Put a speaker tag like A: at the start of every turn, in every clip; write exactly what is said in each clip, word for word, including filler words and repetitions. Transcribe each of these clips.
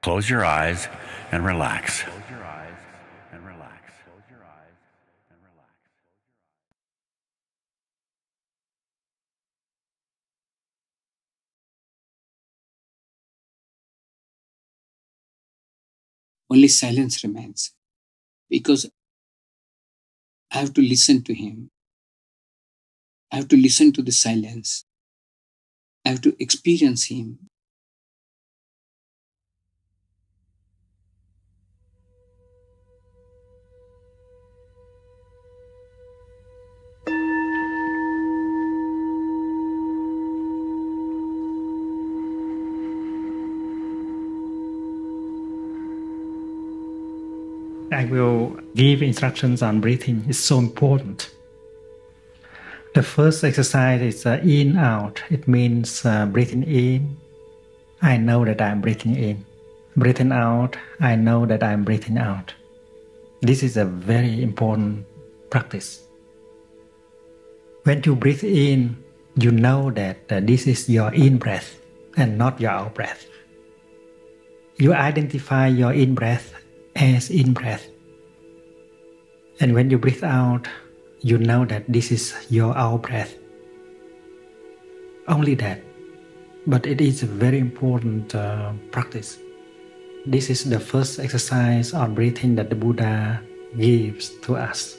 A: Close your eyes and relax.
B: Only silence remains, because I have to listen to him. I have to listen to the silence. I have to experience him.
C: I will give instructions on breathing. It's so important. The first exercise is uh, in, out. It means uh, breathing in. I know that I'm breathing in. Breathing out. I know that I'm breathing out. This is a very important practice. When you breathe in, you know that uh, this is your in breath and not your out breath. You identify your in breath as in breath. And when you breathe out, you know that this is your out breath. Only that. But it is a very important uh, practice. This is the first exercise on breathing that the Buddha gives to us.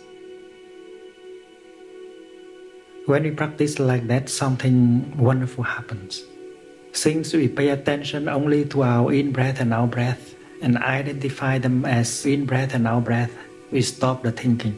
C: When we practice like that, something wonderful happens. Since we pay attention only to our in breath and out breath, and identify them as in breath and out breath, we stop the thinking.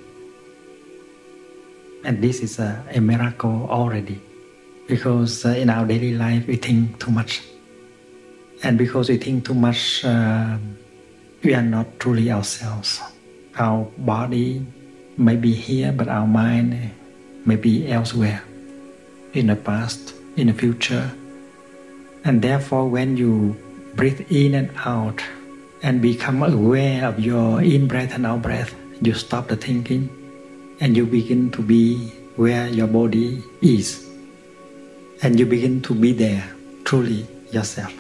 C: And this is a, a miracle already, because uh, in our daily life we think too much. And because we think too much, uh, we are not truly ourselves. Our body may be here, but our mind may be elsewhere, in the past, in the future. And therefore, when you breathe in and out, and become aware of your in-breath and out-breath, you stop the thinking, and you begin to be where your body is. And you begin to be there, truly yourself.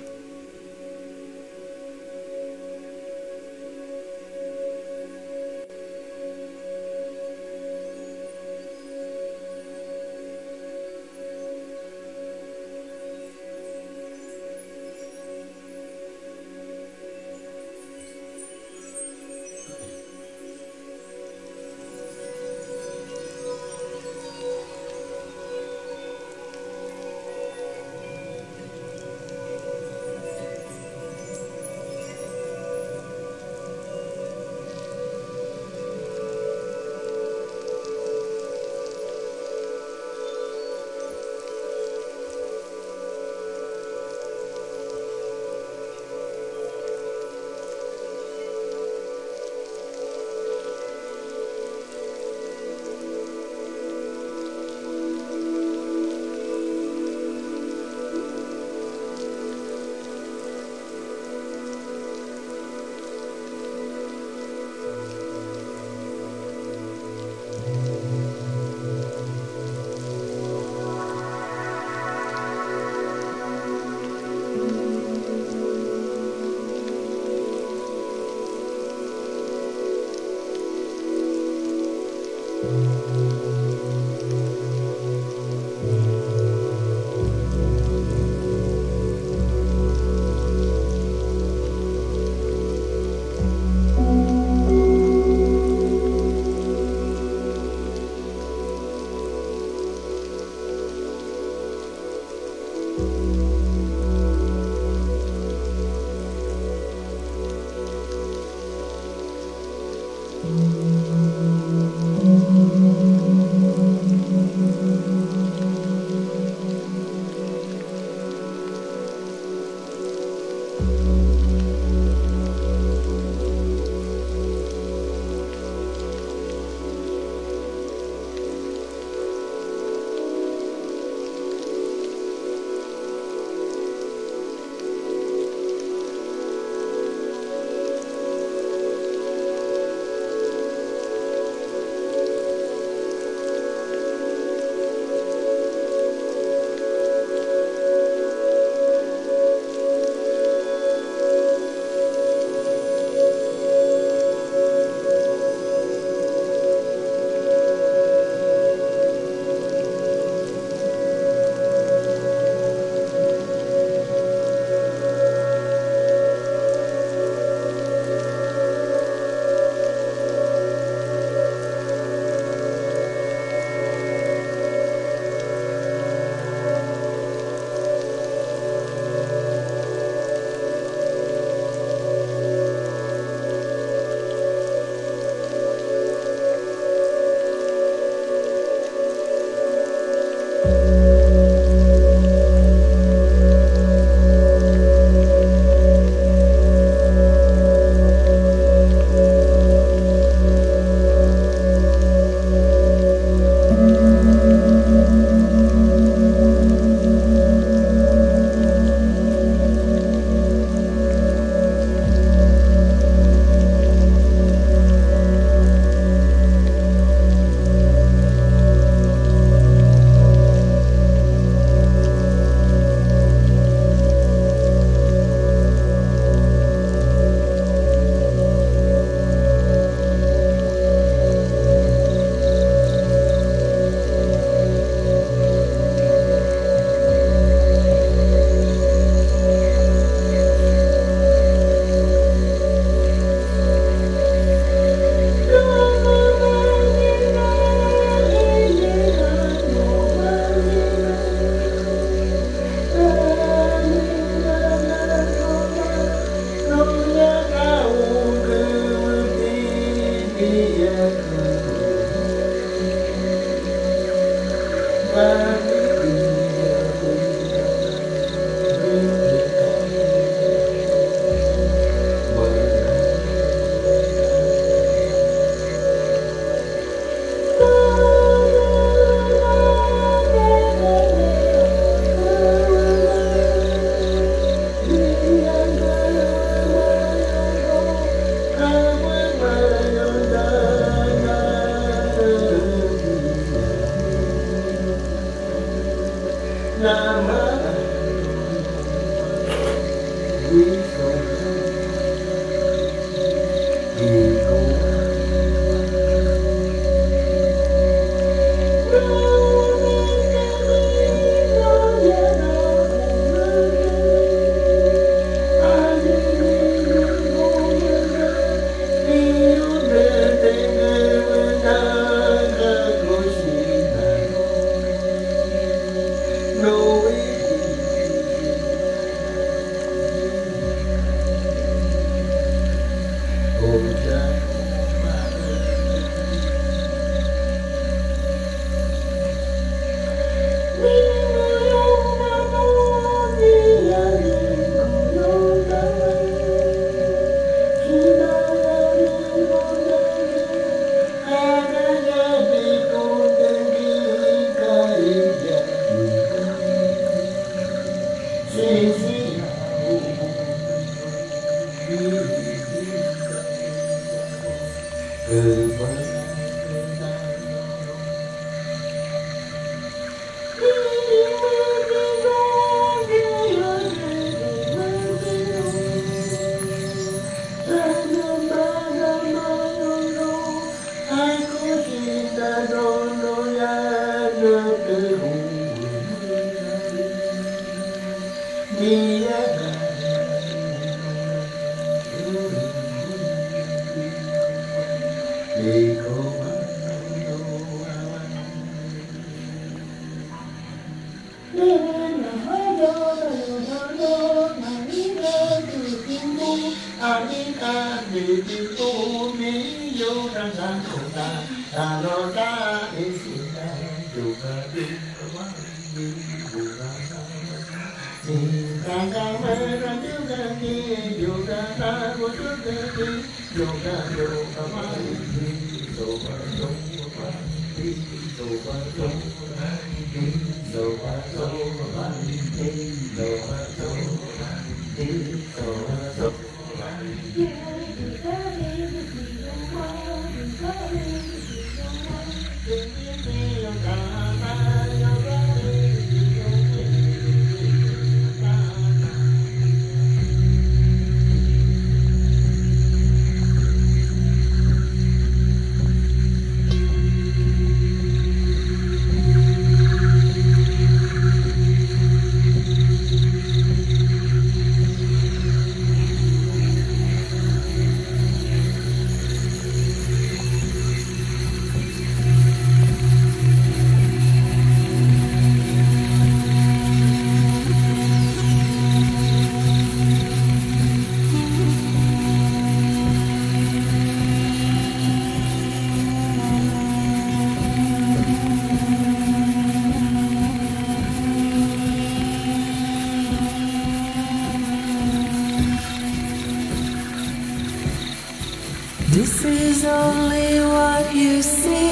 D: This is only what you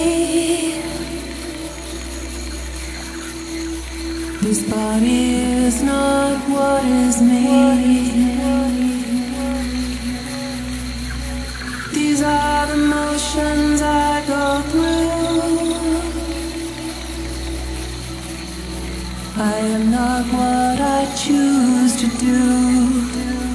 D: see. This body is not what is me. These are the motions I go through. I am not what I choose to do.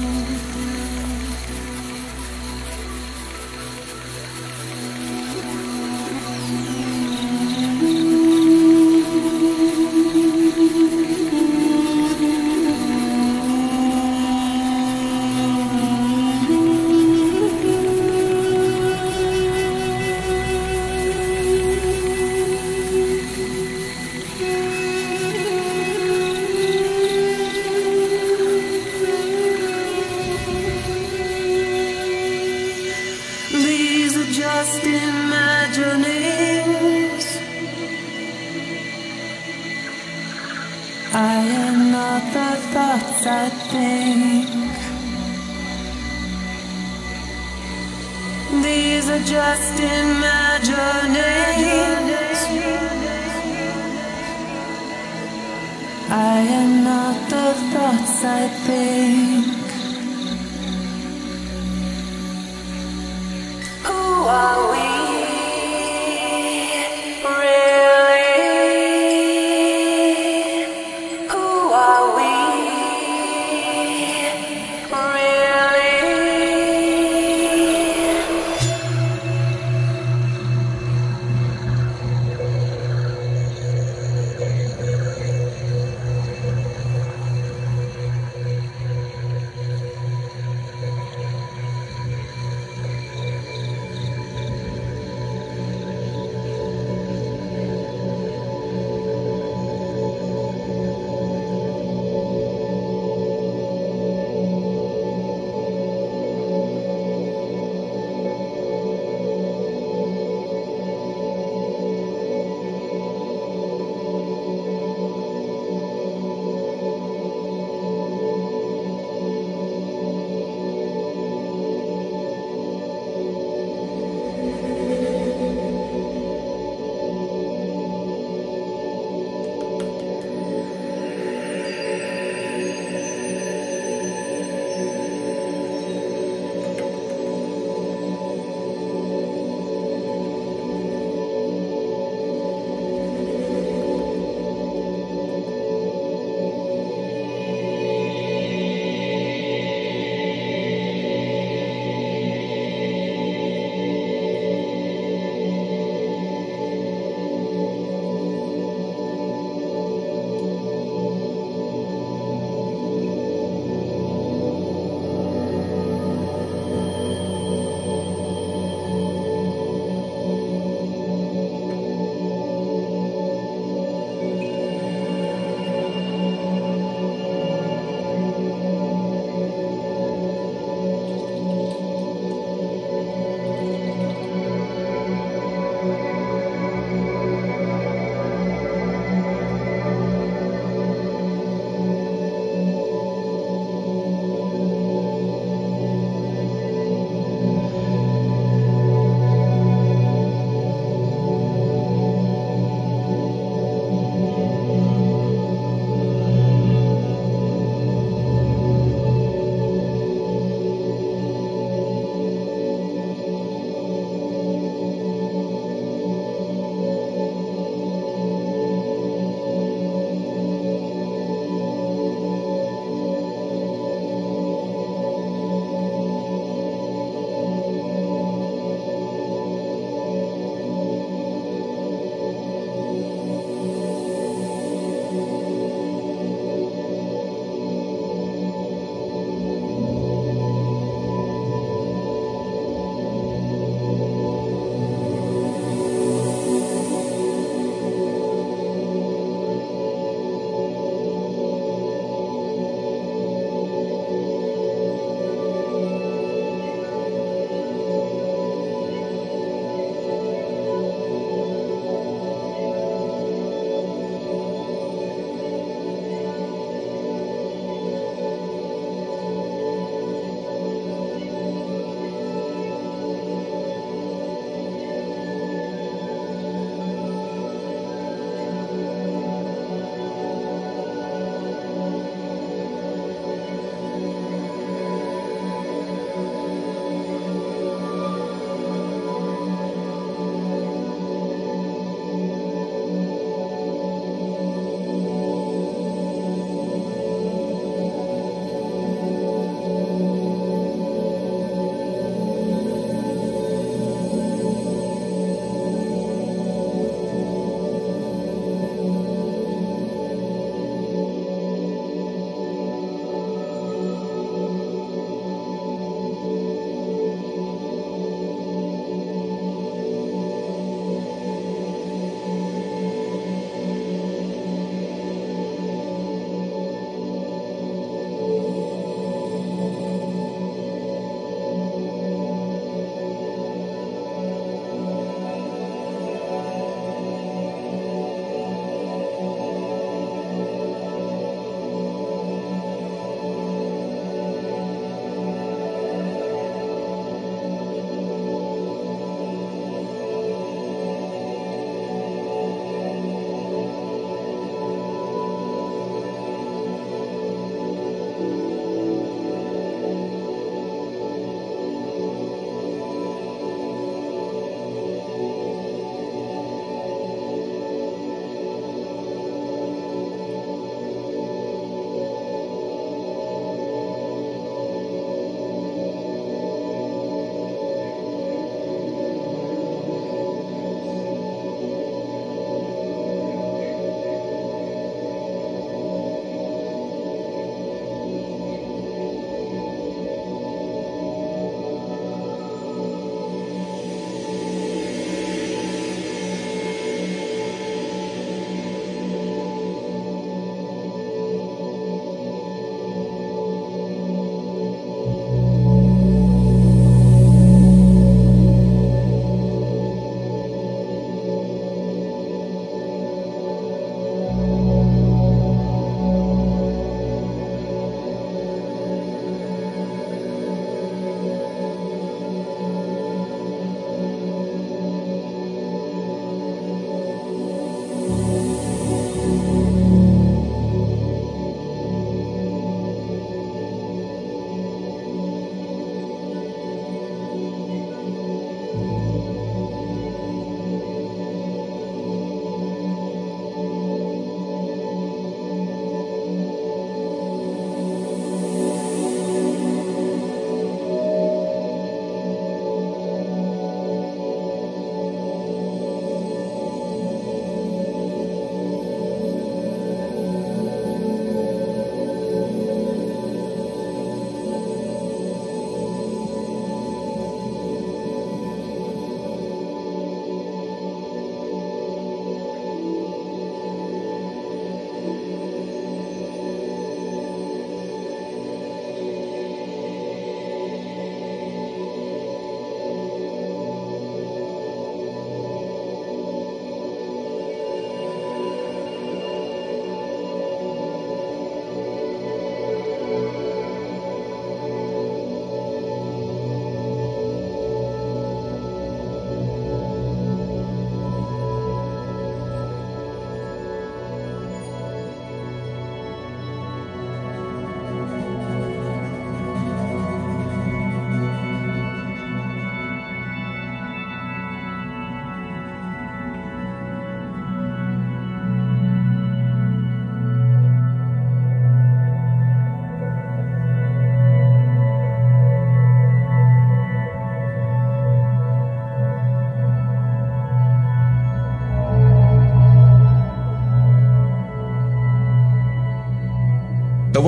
D: Just imaginings. I am not the thoughts I think. These are just imaginings. I am not the thoughts I think. Who are we really? Who are we really?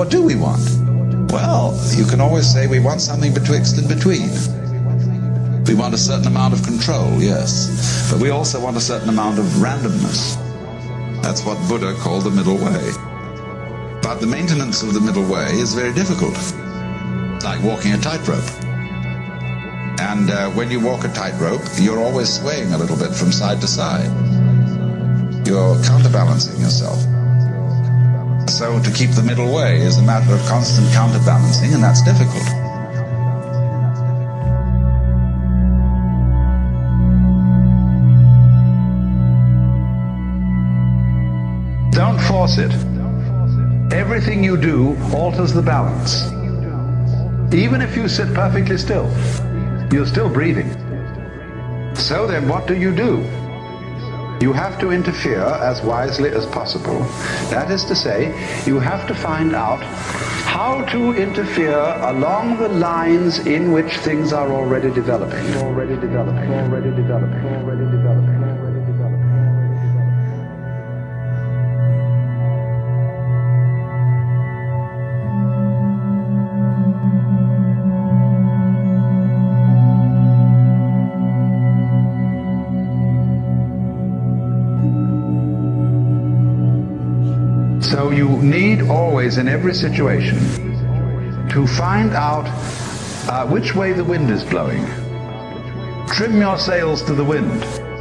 E: what do we want? Well, you can always say we want something betwixt and between. We want a certain amount of control, yes, but we also want a certain amount of randomness. That's what Buddha called the middle way. But the maintenance of the middle way is very difficult, like walking a tightrope. And uh, when you walk a tightrope, you're always swaying a little bit from side to side. You're counterbalancing yourself. So to keep the middle way is a matter of constant counterbalancing, and that's difficult. Don't force it. Everything you do alters the balance. Even if you sit perfectly still, you're still breathing. So then what do you do? You have to interfere as wisely as possible. That is to say, you have to find out how to interfere along the lines in which things are already developing. Already developing, already developing, already developing, already developing. So you need always, in every situation, to find out uh, which way the wind is blowing. Trim your sails to the wind.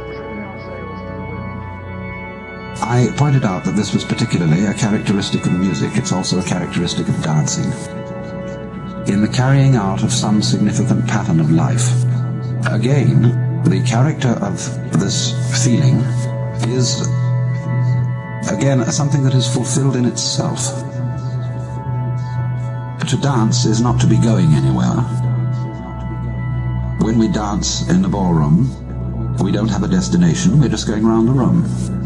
F: I pointed out that this was particularly a characteristic of music. It's also a characteristic of dancing. In the carrying out of some significant pattern of life. Again, the character of this feeling is again, something that is fulfilled in itself. To dance is not to be going anywhere. When we dance in the ballroom, we don't have a destination, we're just going around the room.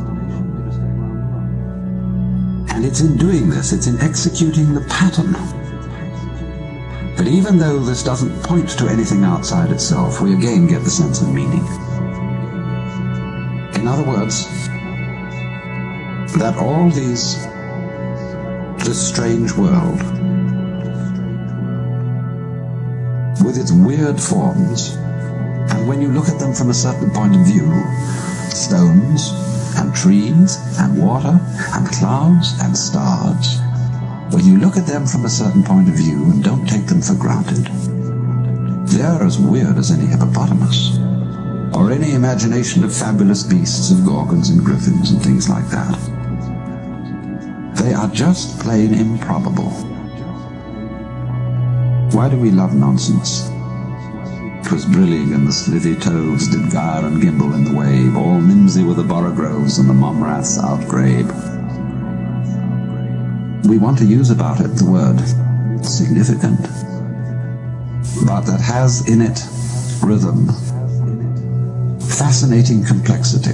F: And it's in doing this, it's in executing the pattern. But even though this doesn't point to anything outside itself, we again get the sense of meaning. In other words, that all these, this strange world, with its weird forms, and when you look at them from a certain point of view, stones and trees and water and clouds and stars, when you look at them from a certain point of view and don't take them for granted, they're as weird as any hippopotamus, or any imagination of fabulous beasts of gorgons and griffins and things like that. They are just plain improbable. Why do we love nonsense? 'Twas brillig and the slithy toves did gyre and gimble in the wave, all mimsy were the borogroves and the momraths outgrabe. We want to use about it the word significant, but that has in it rhythm, fascinating complexity,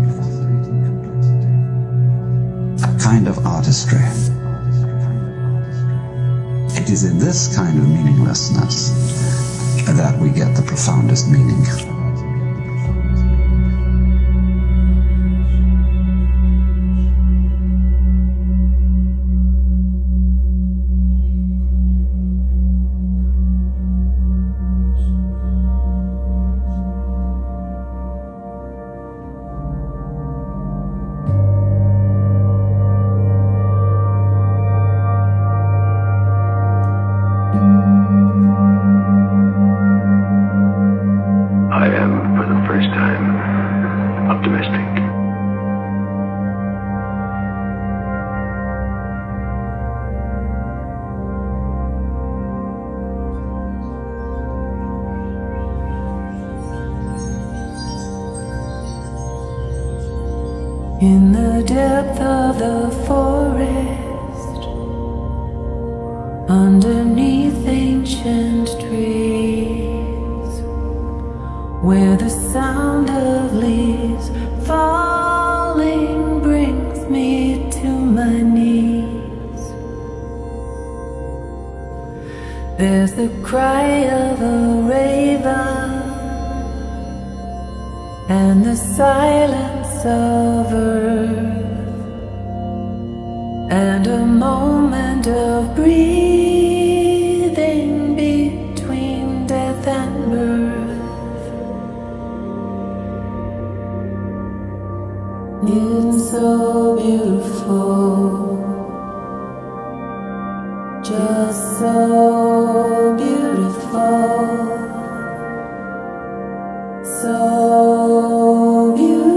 F: kind of artistry. It is in this kind of meaninglessness that we get the profoundest meaning.
D: In the depth of the forest, underneath ancient trees, where the sound of leaves falling brings me to my knees, there's the cry of a raven and the silence of earth, and a moment of breathing between death and birth. It's so beautiful, just so beautiful, so beautiful.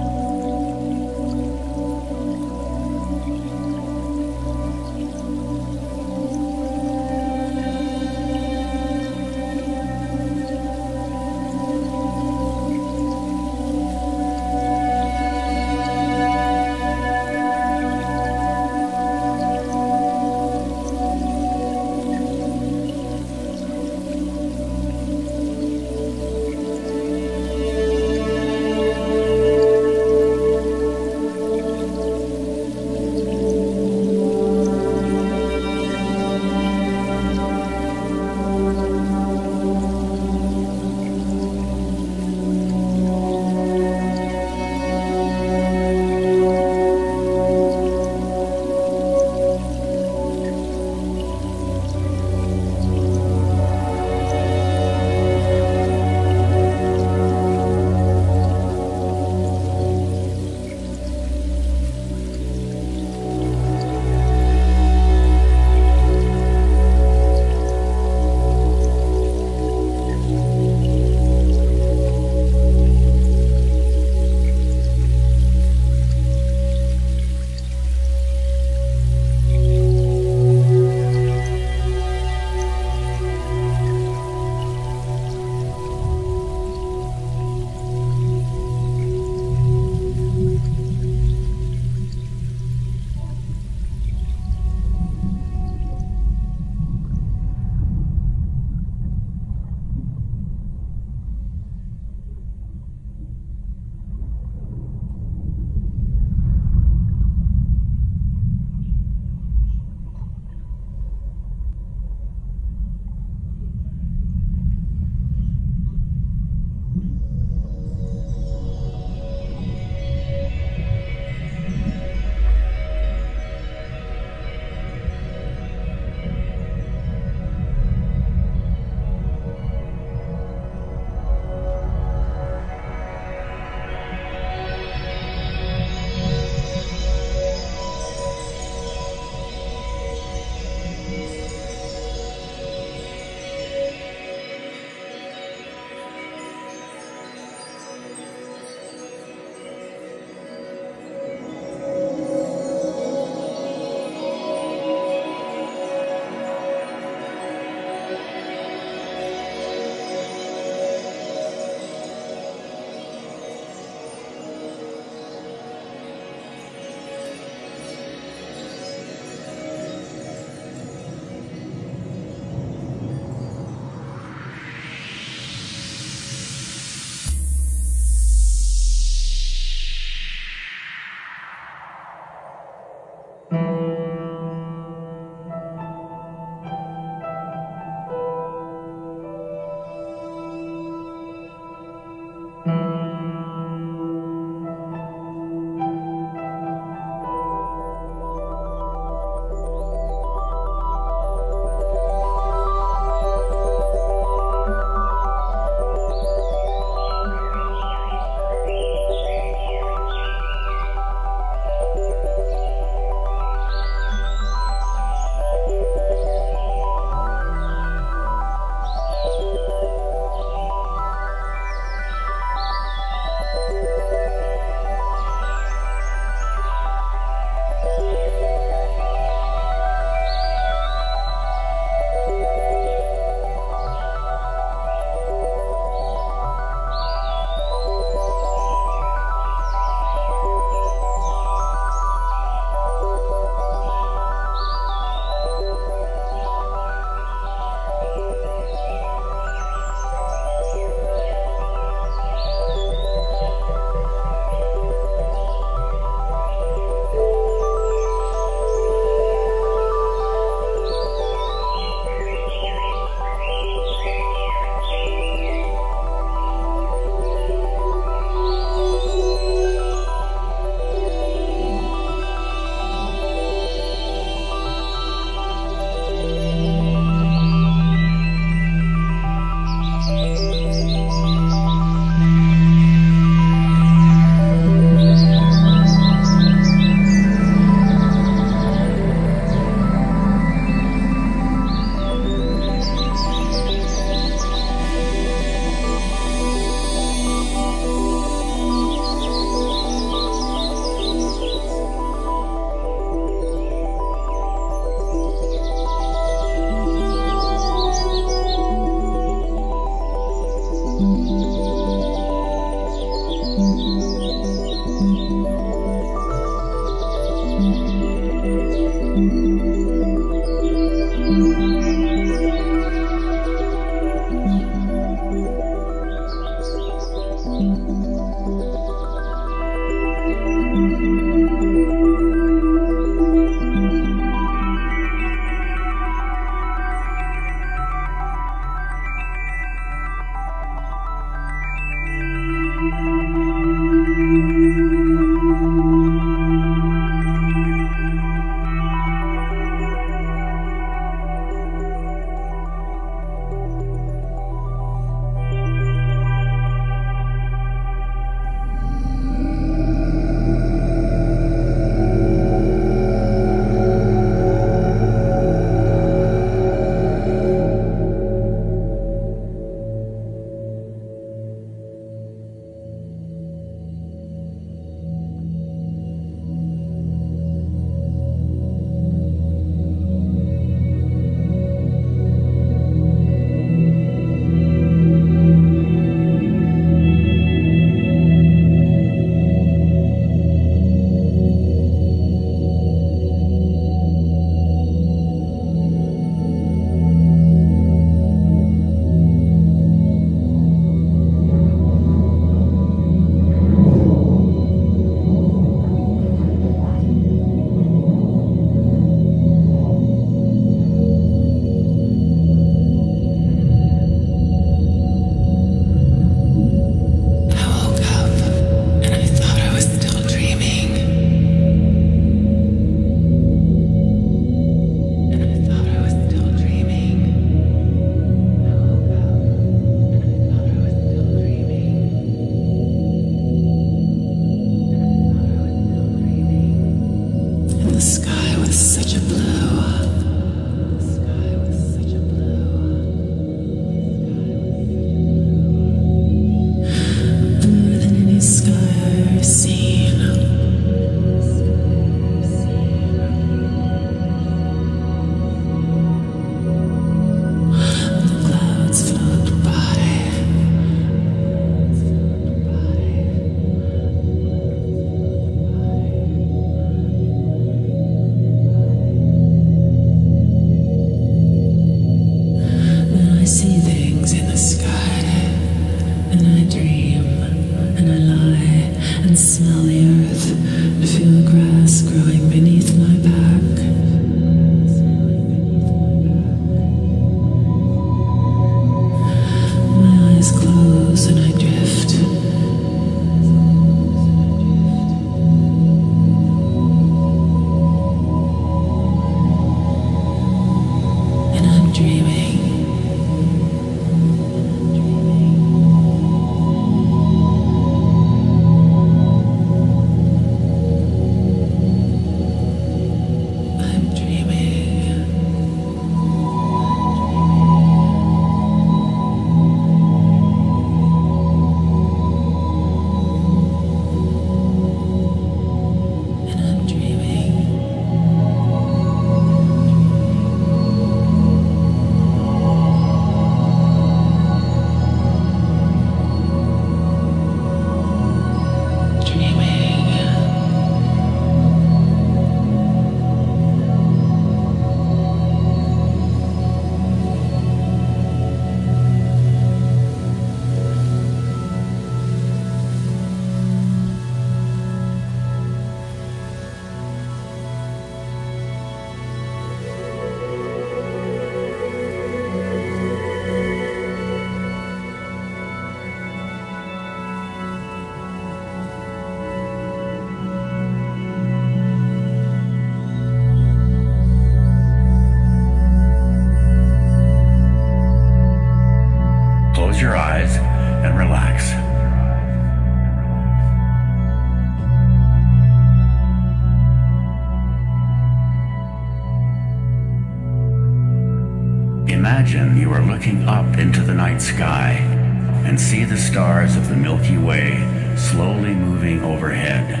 A: Imagine you are looking up into the night sky and see the stars of the Milky Way slowly moving overhead.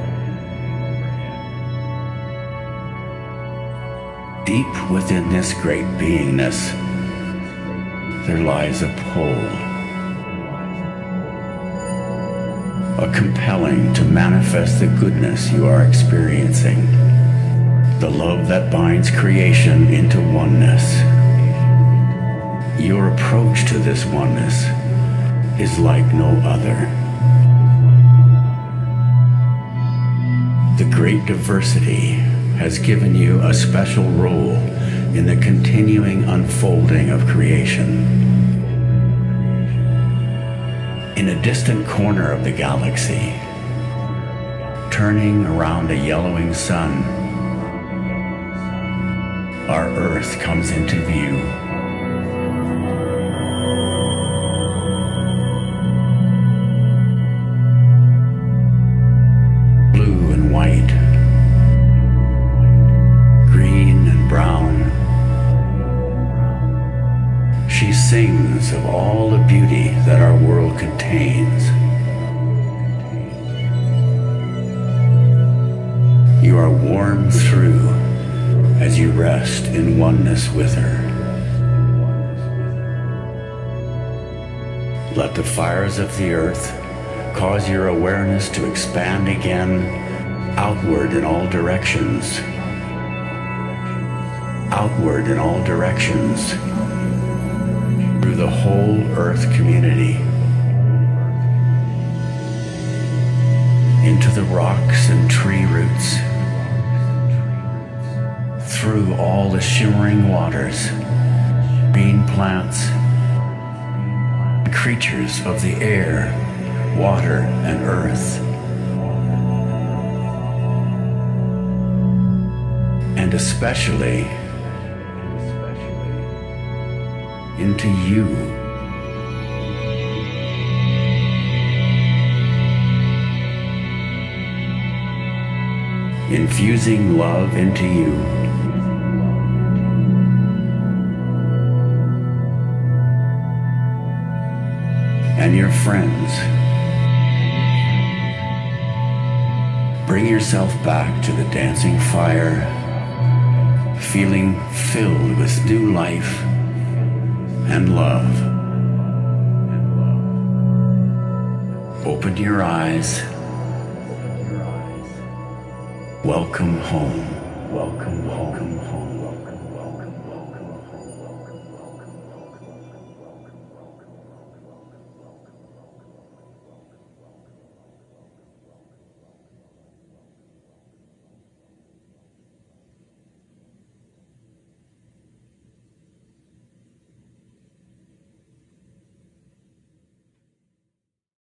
A: Deep within this great beingness, there lies a pull, a compelling to manifest the goodness you are experiencing, the love that binds creation into oneness. Your approach to this oneness is like no other. The great diversity has given you a special role in the continuing unfolding of creation. In a distant corner of the galaxy, turning around a yellowing sun, our Earth comes into view. Blue and white, green and brown. She sings of all the beauty that our world contains. You are warmed through as you rest in oneness with her. Let the fires of the earth cause your awareness to expand again, outward in all directions. Outward in all directions, through the whole earth community, into the rocks and tree roots, through all the shimmering waters, green plants, creatures of the air, water, and earth, and especially into you. Infusing love into you. And your friends. Bring yourself back to the dancing fire, feeling filled with new life and love. Open your eyes. Welcome home. Welcome, welcome home.